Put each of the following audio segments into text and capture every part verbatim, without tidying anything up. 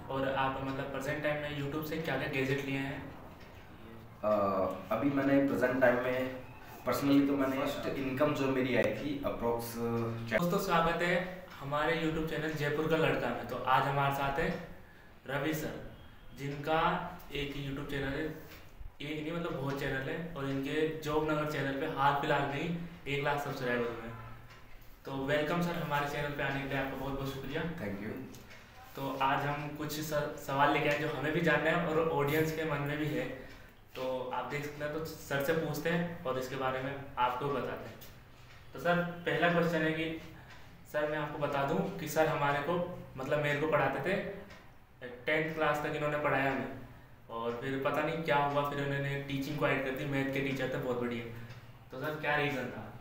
और आप मतलब प्रेजेंट टाइम में यूट्यूब से क्या क्या गैजेट लिए हैं? अ, अभी मैंने प्रेजेंट टाइम में पर्सनली तो मैंने फर्स्ट इनकम जो मेरी आई थी अप्रोक्स। दोस्तों स्वागत है हमारे यूट्यूब चैनल जयपुर का लड़का में। तो आज हमारे साथ है रवि सर, जिनका एक यूट्यूब चैनल है, एक नहीं मतलब बहुत चैनल है, और इनके जॉब नगर चैनल पे हाल फिलहाल में ही एक लाख सब्सक्राइबर हुए हैं। तो वेलकम सर हमारे चैनल पे आने के लिए, आपका बहुत बहुत शुक्रिया। Thank you. तो आज हम कुछ सवाल लेके आए जो हमें भी जानना है और ऑडियंस के मन में भी है। तो आप देख सकते हैं, तो सर से पूछते हैं और इसके बारे में आपको बताते हैं। तो सर पहला क्वेश्चन है कि सर मैं आपको बता दूं कि सर हमारे को मतलब मेरे को पढ़ाते थे, टेंथ क्लास तक इन्होंने पढ़ाया हमें, और फिर पता नहीं क्या हुआ, फिर उन्होंने टीचिंग को ऐड कर दी। मैथ के टीचर थे बहुत बढ़िया। तो सर क्या रीज़न था?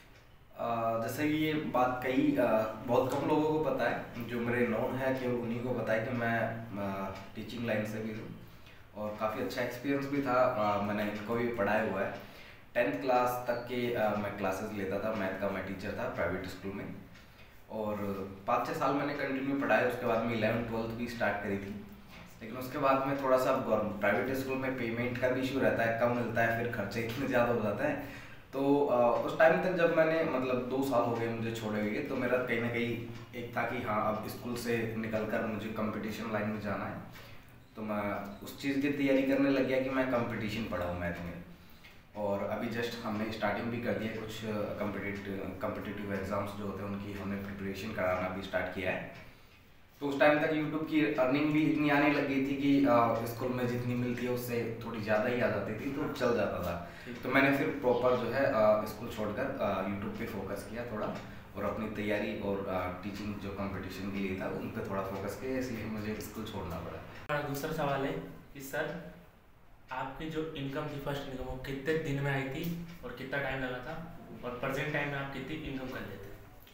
uh, जैसे कि ये बात कई uh, बहुत कम लोगों को पता है, जो मेरे नोन है कि उन्हीं को पता है कि मैं टीचिंग uh, लाइन से भी हूँ और काफ़ी अच्छा एक्सपीरियंस भी था। uh, मैंने इनको भी पढ़ाया हुआ है। टेंथ क्लास तक के uh, मैं क्लासेस लेता था, मैथ का मैं टीचर था प्राइवेट स्कूल में, और पाँच छः साल मैंने कंटिन्यू पढ़ाया। उसके बाद में इलेवन ट्वेल्थ भी स्टार्ट करी थी, लेकिन उसके बाद में थोड़ा सा प्राइवेट स्कूल में पेमेंट का भी इशू रहता है, कम मिलता है, फिर खर्चे इतने ज़्यादा हो जाते हैं। तो आ, उस टाइम तक जब मैंने मतलब दो साल हो गए मुझे छोड़े हुए, तो मेरा कहीं ना कहीं एक था कि हाँ अब स्कूल से निकल कर मुझे कंपटीशन लाइन में जाना है। तो मैं उस चीज़ की तैयारी करने लग गया कि मैं कंपटीशन पढ़ाऊँ मैथ में। और अभी जस्ट हमने स्टार्टिंग भी कर दिया, कुछ कम्पिटिटिव कम्पिटिटिव एग्ज़ाम्स जो होते हैं उनकी हमने प्रिपरेशन कराना भी स्टार्ट किया है। तो उस टाइम तक यूट्यूब की अर्निंग भी इतनी आने लग गई थी कि स्कूल में जितनी मिलती है उससे थोड़ी ज़्यादा ही आ जाती थी, तो चल जाता था। तो मैंने फिर प्रॉपर जो है स्कूल छोड़कर यूट्यूब पे फोकस किया थोड़ा, और अपनी तैयारी और टीचिंग जो कंपटीशन के लिए था उन पे थोड़ा फोकस किया, इसलिए मुझे स्कूल छोड़ना पड़ा। हमारा दूसरा सवाल है कि सर आपकी जो इनकम थी, फर्स्ट इनकम, वो कितने दिन में आई थी और कितना टाइम लगा था, और प्रेजेंट टाइम में आप कितनी इनकम कर लेते हैं?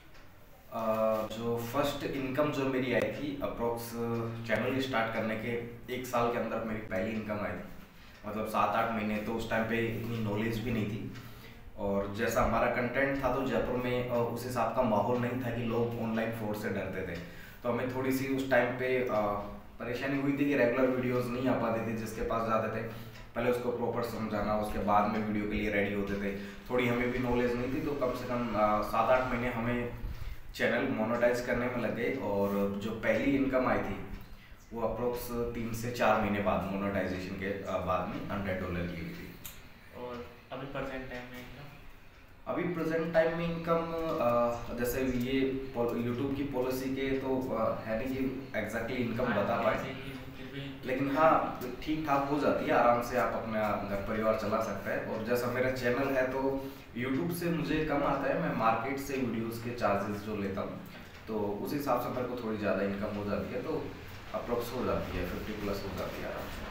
Uh, जो फर्स्ट इनकम जो मेरी आई थी अप्रोक्स चैनल स्टार्ट करने के एक साल के अंदर मेरी पहली इनकम आई थी, मतलब सात आठ महीने। तो उस टाइम पे इतनी नॉलेज भी नहीं थी, और जैसा हमारा कंटेंट था तो जयपुर में uh, उस हिसाब का माहौल नहीं था कि लोग ऑनलाइन फ्रॉड से डरते थे। तो हमें थोड़ी सी उस टाइम पे uh, परेशानी हुई थी कि रेगुलर वीडियोस नहीं आ पाते थे। जिसके पास जाते थे पहले उसको प्रॉपर समझाना, उसके बाद में वीडियो के लिए रेडी होते थे। थोड़ी हमें भी नॉलेज नहीं थी, तो कम से कम uh, सात आठ महीने हमें चैनल मोनेटाइज करने में लगे। और जो पहली इनकम आई थी वो अप्रोक्स तीन से चार महीने बाद मोनेटाइजेशन के बाद में हंड्रेड डॉलर की हुई थी। और अभी प्रेजेंट टाइम में इनकम? अभी प्रेजेंट टाइम में इनकम जैसे ये यूट्यूब की पॉलिसी के तो है नहीं कि एग्जैक्टली इनकम बता पाए, लेकिन हाँ ठीक ठाक हो जाती है, आराम से आप अपना घर परिवार चला सकते हैं। और जैसा मेरा चैनल है तो यूट्यूब से मुझे कम आता है, मैं मार्केट से वीडियोस के चार्जेस जो लेता हूँ, तो उस हिसाब से मेरे को थोड़ी ज़्यादा इनकम हो जाती है। तो अप्रोक्स हो जाती है, फिफ्टी प्लस हो जाती है आराम से।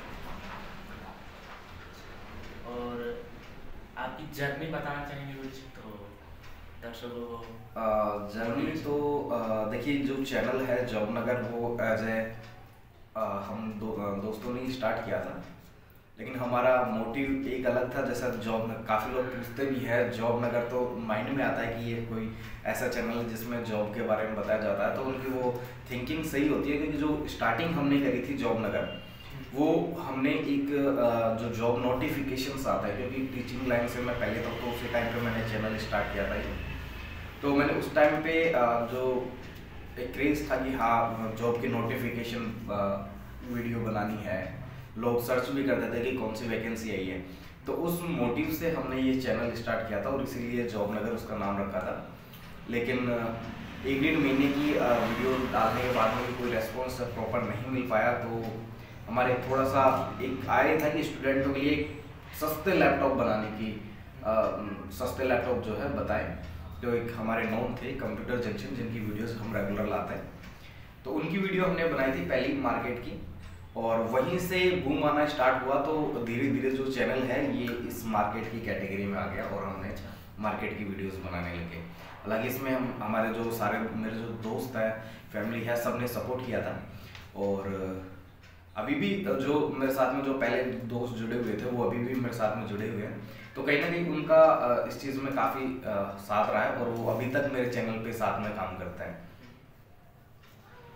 और आपकी जर्नी बताना चाहेंगे कुछ तो दर्शकों को? जर्नी तो देखिए, जो चैनल है जॉब नगर वो एज ए हम दो, दोस्तों ने स्टार्ट किया था, लेकिन हमारा मोटिव एक अलग था। जैसा जॉब नगर काफ़ी लोग पूछते भी है, जॉब नगर तो माइंड में आता है कि ये कोई ऐसा चैनल है जिसमें जॉब के बारे में बताया जाता है, तो उनकी वो थिंकिंग सही होती है। क्योंकि जो स्टार्टिंग हमने करी थी जॉब नगर, वो हमने एक जो जॉब नोटिफिकेशंस आता है, क्योंकि टीचिंग लाइन से मैं पहले तक तो उसी टाइम पे मैंने चैनल स्टार्ट किया था। तो मैंने उस टाइम पे जो एक क्रेज़ था कि हाँ जॉब की नोटिफिकेशन वीडियो बनानी है, लोग सर्च भी करते थे कि कौन सी वैकेंसी आई है, तो उस मोटिव से हमने ये चैनल स्टार्ट किया था और इसीलिए जॉब नगर उसका नाम रखा था। लेकिन एक डेढ़ महीने की वीडियो डालने के बाद में कोई रेस्पॉन्स प्रॉपर नहीं मिल पाया, तो हमारे थोड़ा सा एक आए था कि स्टूडेंटों के लिए एक सस्ते लैपटॉप बनाने की, आ, सस्ते लैपटॉप जो है बताएं। जो एक हमारे नोन थे कंप्यूटर जंक्शन, जिनकी वीडियोस हम रेगुलर लाते हैं, तो उनकी वीडियो हमने बनाई थी पहली मार्केट की, और वहीं से बूम आना स्टार्ट हुआ। तो धीरे धीरे जो चैनल है ये इस मार्केट की कैटेगरी में आ गया और हमने मार्केट की वीडियोस बनाने लगे। हालांकि इसमें हम हमारे जो सारे मेरे जो दोस्त हैं, फैमिली है, सब ने सपोर्ट किया था। और अभी भी जो मेरे साथ में जो पहले दोस्त जुड़े हुए थे वो अभी भी मेरे साथ में जुड़े हुए हैं, तो कहीं ना कहीं उनका इस चीज़ में काफ़ी साथ रहा है और वो अभी तक मेरे चैनल पे साथ में काम करता है।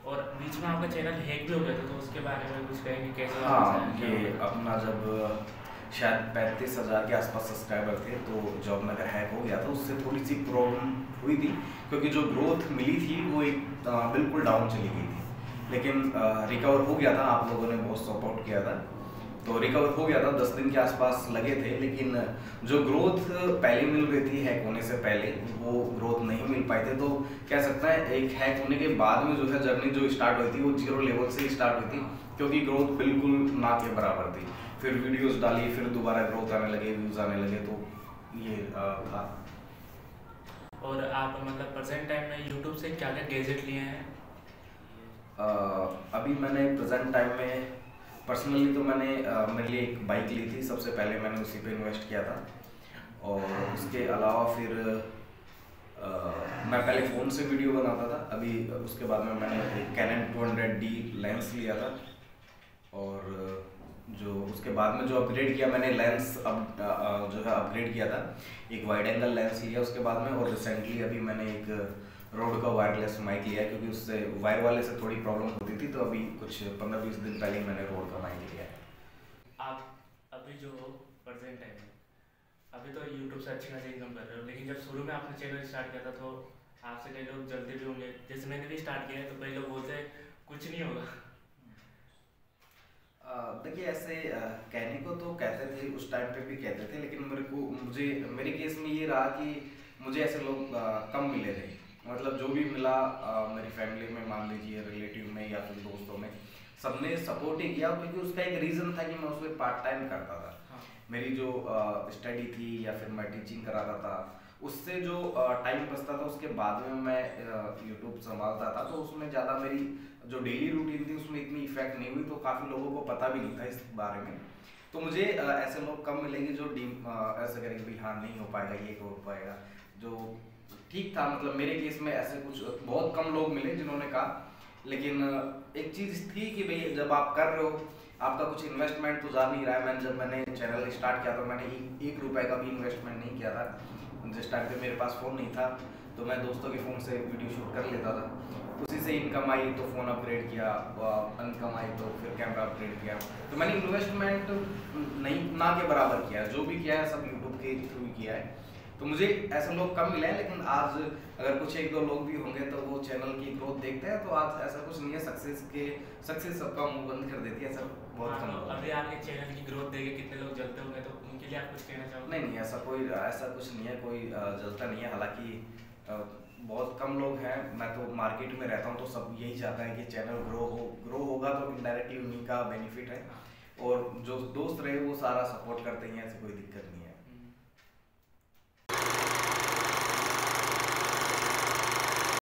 और बीच में आपका चैनल हैक भी हो गया था, तो उसके बारे में कुछ कहेंगे कैसे? हाँ, ये अपना जब शायद पैंतीस हज़ार के आसपास सब्सक्राइबर थे तो जॉब नगर हैक हो गया था। उससे थोड़ी सी प्रॉब्लम हुई थी क्योंकि जो ग्रोथ मिली थी वो एक आ, बिल्कुल डाउन चली गई थी, लेकिन रिकवर हो गया था। आप लोगों ने बहुत सपोर्ट किया था तो रिकवर हो गया था। दस दिन के आसपास लगे थे, लेकिन जो ग्रोथ पहले मिल रही थी हैक होने से पहले वो ग्रोथ नहीं मिल पाए थे। तो कह सकता है एक हैक होने के बाद में जो है जर्नी जो स्टार्ट हुई थी वो जीरो लेवल से स्टार्ट हुई थी, क्योंकि ग्रोथ बिल्कुल ना के बराबर थी। फिर वीडियोस डाली, फिर दोबारा ग्रोथ आने लगे, व्यूज आने लगे, तो ये आ, था। और आप मतलब प्रेजेंट टाइम में यूट्यूब से क्या क्या गैजेट लिए हैं? आ, अभी मैंने प्रेजेंट टाइम में पर्सनली तो मैंने आ, मेरे लिए एक बाइक ली थी। सबसे पहले मैंने उसी पे इन्वेस्ट किया था, और उसके अलावा फिर आ, मैं पहले फ़ोन से वीडियो बनाता था। अभी उसके बाद में मैंने एक Canon two hundred D lens लिया था, और जो उसके बाद में जो अपग्रेड किया मैंने लेंस अब जो है अपग्रेड किया था, एक वाइड एंगल लेंस लिया उसके बाद में। और रिसेंटली अभी मैंने एक रोड का वायरलेस माइक लिया, क्योंकि उससे वायर वाले से थोड़ी प्रॉब्लम होती थी, तो अभी कुछ पंद्रह बीस दिन पहले ही मैंने रोड का माइक लिया है। आप अभी जो प्रेजेंट टाइम में अभी तो यूट्यूब से अच्छी खासी इनकम कर रहे हो, लेकिन जब शुरू में आपने चैनल स्टार्ट किया था तो आपसे कई लोग जलते भी होंगे। जैसे मैंने भी स्टार्ट किया है तो कई लोग बोलते हैं कुछ नहीं होगा। देखिए, ऐसे आ, कहने को तो कहते थे, उस टाइम पे भी कहते थे, लेकिन मेरे को मुझे मेरे केस में ये रहा कि मुझे ऐसे लोग आ, कम मिले थे। मतलब जो भी मिला आ, मेरी फैमिली में, मान लीजिए रिलेटिव में या फिर दोस्तों में, सबने सपोर्ट ही किया, क्योंकि उसका एक रीज़न था कि मैं उसमें पार्ट टाइम करता था। हाँ। मेरी जो स्टडी थी या फिर मैं टीचिंग कराता था, उससे जो टाइम बचता था उसके बाद में मैं यूट्यूब संभालता था, तो उसमें ज़्यादा मेरी जो डेली रूटीन थी उसमें इतनी इफेक्ट नहीं हुई, तो काफ़ी लोगों को पता भी नहीं था इस बारे में। तो मुझे आ, ऐसे लोग कम मिलेंगे जो डीम ऐसे करेंगे भाई हाँ नहीं हो पाएगा, ये हो पाएगा, जो ठीक था। मतलब मेरे केस में ऐसे कुछ बहुत कम लोग मिले जिन्होंने कहा। लेकिन एक चीज़ थी कि भाई जब आप कर रहे हो, आपका कुछ इन्वेस्टमेंट तो जा नहीं रहा है। मैंने जब मैंने चैनल स्टार्ट किया तो मैंने एक, एक रुपये का भी इन्वेस्टमेंट नहीं किया था। जिस टाइम पे मेरे पास फ़ोन नहीं था तो मैं दोस्तों के फ़ोन से वीडियो शूट कर लेता था, उसी से इनकम आई तो फ़ोन अपग्रेड किया, इनकम आई तो फिर कैमरा अपग्रेड किया। तो मैंने इन्वेस्टमेंट नहीं ना के बराबर किया, जो भी किया है सब यूट्यूब के थ्रू किया है। तो मुझे ऐसे लोग कम मिले हैं, लेकिन आज अगर कुछ एक दो लोग भी होंगे तो वो चैनल की ग्रोथ देखते हैं, तो आज ऐसा कुछ नहीं है। सक्सेस के सक्सेस सबका मुंह बंद कर देती है, ऐसा बहुत कम लोग। अभी आपके चैनल की ग्रोथ देख के कितने लोग जलते होंगे, तो उनके लिए आप कुछ कहना चाहोगे? नहीं नहीं, ऐसा कोई ऐसा कुछ नहीं है, कोई जलता नहीं है। हालांकि बहुत कम लोग हैं, मैं तो मार्केट में रहता हूँ तो सब यही चाहता है कि चैनल ग्रो हो ग्रो होगा तो इनडायरेक्टली उन्हीं का बेनिफिट है, और जो दोस्त रहे वो सारा सपोर्ट करते हैं, ऐसी कोई दिक्कत नहीं है।